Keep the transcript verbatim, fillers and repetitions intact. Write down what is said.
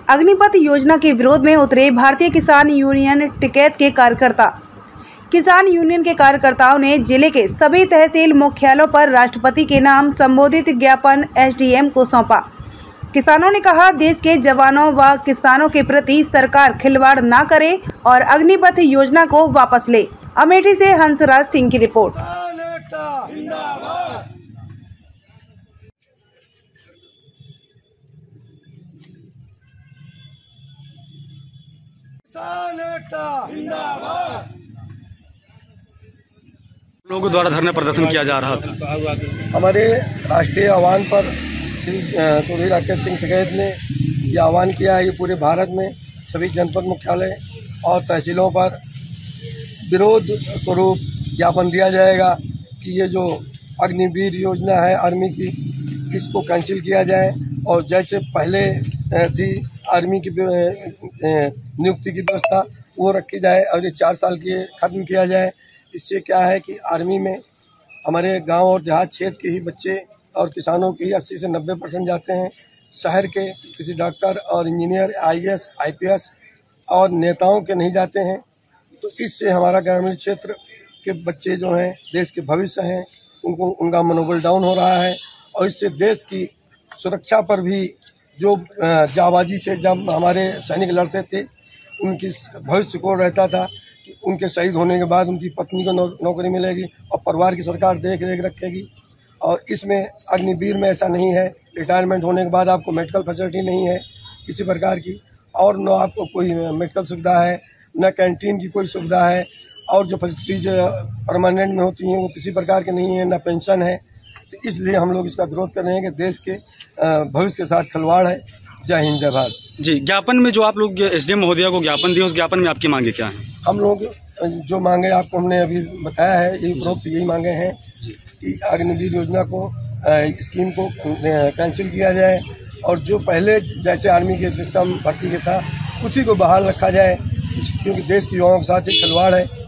अग्निपथ योजना के विरोध में उतरे भारतीय किसान यूनियन टिकैत के कार्यकर्ता। किसान यूनियन के कार्यकर्ताओं ने जिले के सभी तहसील मुख्यालयों पर राष्ट्रपति के नाम संबोधित ज्ञापन एसडीएम को सौंपा। किसानों ने कहा, देश के जवानों व किसानों के प्रति सरकार खिलवाड़ ना करे और अग्निपथ योजना को वापस ले। अमेठी से हंसराज सिंह की रिपोर्ट। लोगों द्वारा धरना प्रदर्शन किया जा रहा था। हमारे राष्ट्रीय आह्वान पर श्री चौधरी राकेश सिंह टिकैत ने यह आह्वान किया है कि पूरे भारत में सभी जनपद मुख्यालय और तहसीलों पर विरोध स्वरूप ज्ञापन दिया जाएगा कि ये जो अग्निवीर योजना है आर्मी की, इसको कैंसिल किया जाए और जैसे पहले थी आर्मी की नियुक्ति की व्यवस्था वो रखी जाए और ये चार साल की खत्म किया जाए। इससे क्या है कि आर्मी में हमारे गांव और देहात क्षेत्र के ही बच्चे और किसानों के ही अस्सी से नब्बे परसेंट जाते हैं। शहर के किसी डॉक्टर और इंजीनियर, आईएएस, आईपीएस और नेताओं के नहीं जाते हैं। तो इससे हमारा ग्रामीण क्षेत्र के बच्चे जो हैं देश के भविष्य हैं, उनको उनका मनोबल डाउन हो रहा है और इससे देश की सुरक्षा पर भी जो जाबाजी से जब हमारे सैनिक लड़ते थे उनकी भविष्य को रहता था कि उनके शहीद होने के बाद उनकी पत्नी को नौ, नौकरी मिलेगी और परिवार की सरकार देख रेख रखेगी। और इसमें अग्निवीर में ऐसा नहीं है। रिटायरमेंट होने के बाद आपको मेडिकल फैसिलिटी नहीं है किसी प्रकार की, और न आपको कोई मेडिकल सुविधा है, न कैंटीन की कोई सुविधा है, और जो फैसिलिटीज परमानेंट में होती हैं वो किसी प्रकार की नहीं है, न पेंशन है। तो इसलिए हम लोग इसका विरोध कर रहे हैं कि देश के भविष्य के साथ खिलवाड़ है। जय हिंद, जय भारत। जी, ज्ञापन में जो आप लोग एसडीएम महोदया को ज्ञापन दिए, उस ज्ञापन में आपकी मांगे क्या हैं? हम लोग जो मांगे आपको हमने अभी बताया है, यही उपरोक्त यही मांगे हैं कि अग्निवीर योजना को स्कीम को कैंसिल किया जाए और जो पहले जैसे आर्मी के सिस्टम भर्ती के था उसी को बहाल रखा जाए, क्योंकि देश के युवाओं के साथ एक खिलवाड़ है।